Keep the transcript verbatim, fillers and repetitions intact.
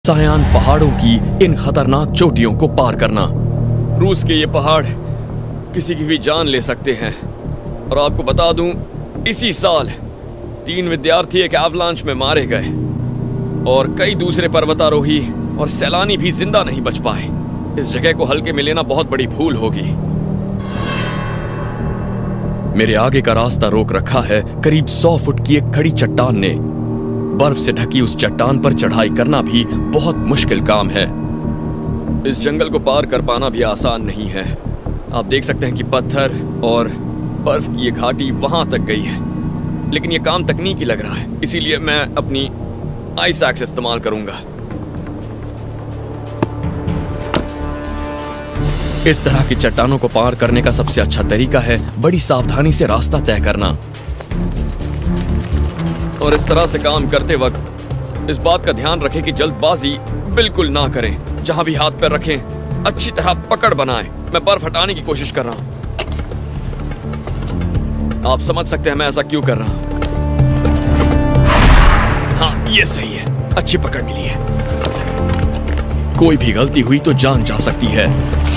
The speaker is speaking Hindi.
सायान पहाड़ों की इन खतरनाक चोटियों को पार करना। रूस के ये पहाड़ किसी की भी जान ले सकते हैं। और आपको बता दूं, इसी साल तीन विद्यार्थी एक एवलांच में मारे गए और कई दूसरे पर्वतारोही और सैलानी भी जिंदा नहीं बच पाए। इस जगह को हल्के में लेना बहुत बड़ी भूल होगी। मेरे आगे का रास्ता रोक रखा है करीब सौ फुट की एक खड़ी चट्टान ने। बर्फ से ढकी उस चट्टान पर चढ़ाई करना भी बहुत मुश्किल काम है। इस जंगल को पार कर पाना भी आसान नहीं है। आप देख सकते हैं कि पत्थर और बर्फ की ये घाटी वहां तक गई है, लेकिन ये काम तकनीकी लग रहा है, इसीलिए मैं अपनी आइस एक्स इस्तेमाल करूंगा। इस तरह की चट्टानों को पार करने का सबसे अच्छा तरीका है बड़ी सावधानी से रास्ता तय करना। और इस तरह से काम करते वक्त इस बात का ध्यान रखें कि जल्दबाजी बिल्कुल ना करें। जहां भी हाथ पैर रखें अच्छी तरह पकड़ बनाएं। मैं बर्फ हटाने की कोशिश कर रहा हूं। आप समझ सकते हैं मैं ऐसा क्यों कर रहा हूं। हाँ, ये सही है, अच्छी पकड़ मिली है। कोई भी गलती हुई तो जान जा सकती है।